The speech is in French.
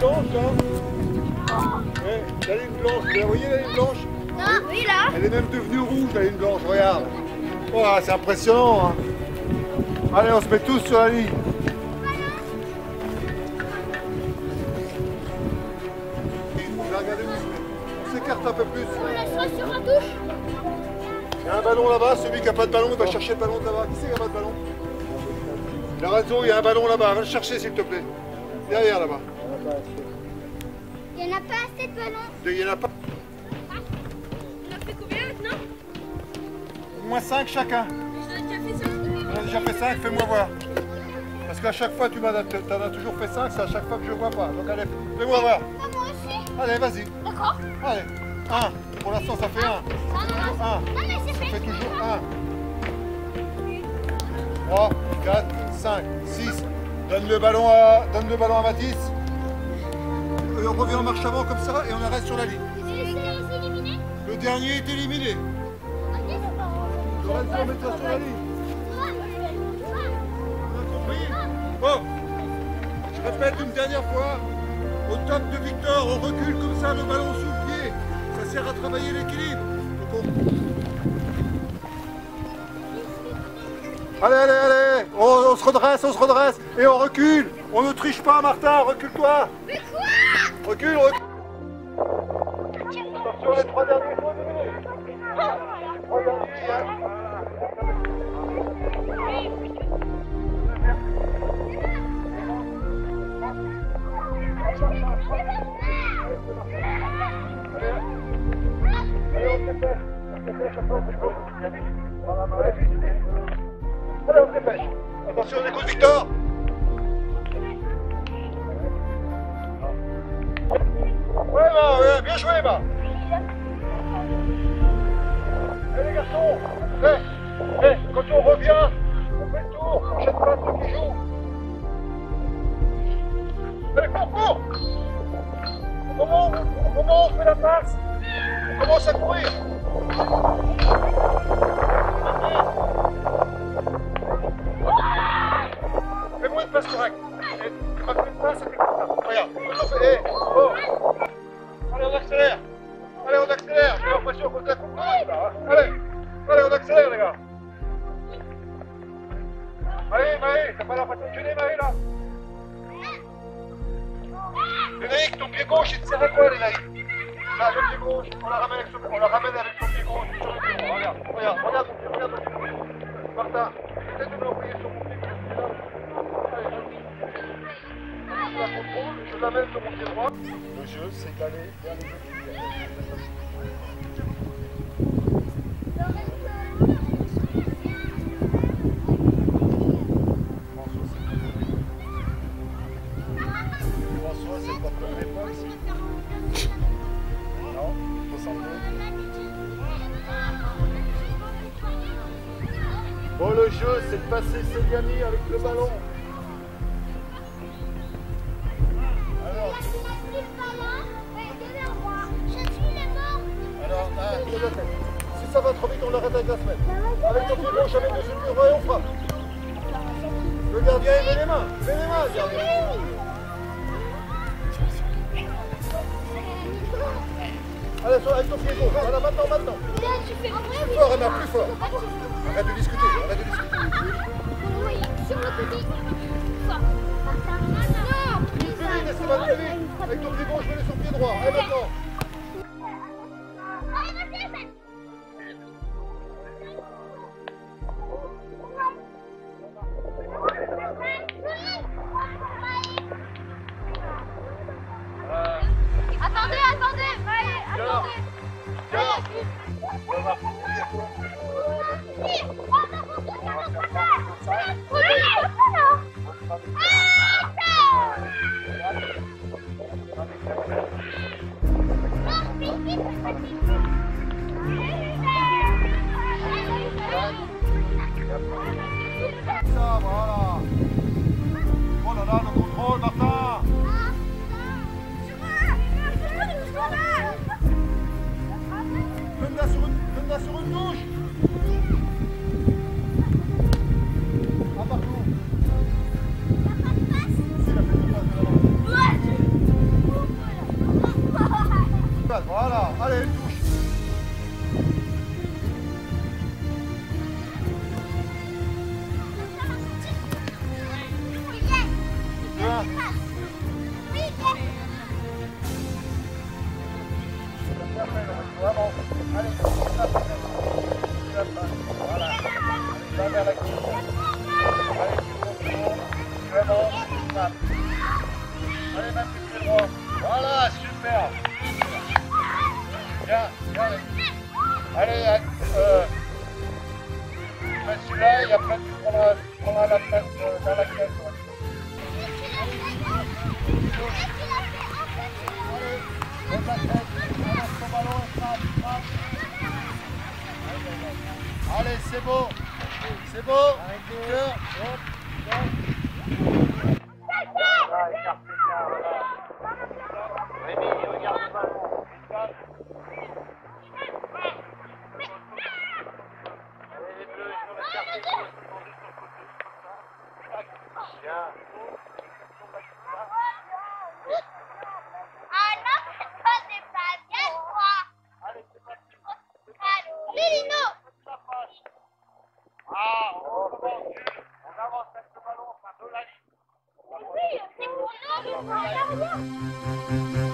blanche là. La ligne blanche, vous la voyez la ligne blanche? Non, oui là. Elle est même devenue rouge la ligne blanche, regarde. Oh, c'est impressionnant. Hein. Allez, on se met tous sur la ligne. Regardez, on s'écarte un peu plus. On laissera sur la touche. Il y a un ballon là-bas, celui qui n'a pas de ballon, il va chercher le ballon de là-bas. Qui c'est qui n'a pas de ballon? Lorenzo, il y a un ballon là-bas, va le chercher s'il te plaît. Derrière là-bas. Il n'y en a pas assez de ballons. Il n'y en a pas. On a fait combien maintenant? Au moins 5 chacun. J'en ai déjà fait 5. On a déjà fait 5, fais-moi voir. Parce qu'à chaque fois, tu en as toujours fait 5, c'est à chaque fois que je vois pas. Donc allez, fais-moi voir. Moi aussi. Allez, vas-y. D'accord. Allez, 1. Pour l'instant, ça fait 1. Non, non, 1. non, mais c'est Ça fait. fait toujours 1. 3, 4, 5, 6. Donne le ballon à Mathis. Et on revient en marche avant comme ça et on arrête sur la ligne. Éliminé. Le dernier est éliminé. Lorenzo, mets-toi sur la ligne. On a compris? Bon, je répète une dernière fois. Au top de Victor, on recule comme ça, le ballon sous le pied. Ça sert à travailler l'équilibre. Allez, allez, allez, on se redresse et on recule. On ne triche pas, Martin, recule-toi. Mais quoi? Recule, recule. Attention, les 3 derniers sont éliminés. 3 derniers, Allez, on se dépêche. Allez, on se dépêche. Attention, on écoute Victor. Ouais, bah, ouais, bien joué, bah. Allez, les garçons. Quand on revient, on fait le tour. On jette pas ceux qui jouent. Allez, cours. Au moment où on fait la passe, on commence à courir. Fais-moi une passe correcte. Tu m'as fait une passe, c'était comme ça. Regarde. Allez, on accélère. J'ai l'impression qu'on t'a compris. Allez, on accélère, les gars. Maë, t'as pas l'impression de gêner, Maë, là? Lénaïque, ton pied gauche, il te sert à quoi, Lénaïque? Là, le pied gauche, on la ramène avec son pied gauche sur le pied. Regarde ton pied, regarde ton pied gauche. Martin, essaie de me l'envoyer sur mon pied gauche. Je la contrôle, je l'amène sur mon pied droit. Le jeu, c'est d'aller vers les autres. François, c'est pas comme l'époque. Non, 62. Bon, le jeu, c'est de passer Seliami avec le ballon. Alors, si ça va trop vite, on l'arrête avec la semaine. Avec ton pied gauche, avec le pied droit, et on frappe. Le gardien, il met les mains. Le gardien. Allez, avec ton pied gauche. Voilà, maintenant. Plus fort, Emma, plus fort. Arrête de discuter. Sur le côté. Non, laissez-moi aller. Avec ton pied gauche, mets-le sur le pied droit. Allez, maintenant. Ça, voilà. Oh là là, le contrôle, Martin. Donne-la sur une touche. Ah, partout. Si, la fait de passe de l'avant. Vraiment. Allez, voilà. Tu vas vers la gauche. Allez, tu avances, tu tapes. Allez, même du pied droit. Voilà, super. Bien, bien. Allez, tu mets celui-là et après tu prendras la tête dans la caisse. Allez, la tête, avance ton ballon et frappe, frappe. Allez, c'est beau. C'est beau. Cœur. Voilà, écarte bien, voilà. Rémi, regarde le ballon. Allez, les bleus, ils sont le quartier gauche, ils vont juste sur le côté, comme ça. Bien. Allez, c'est parti. Ah, on avance avec le ballon, enfin de la ligne. Oui, c'est pour nous,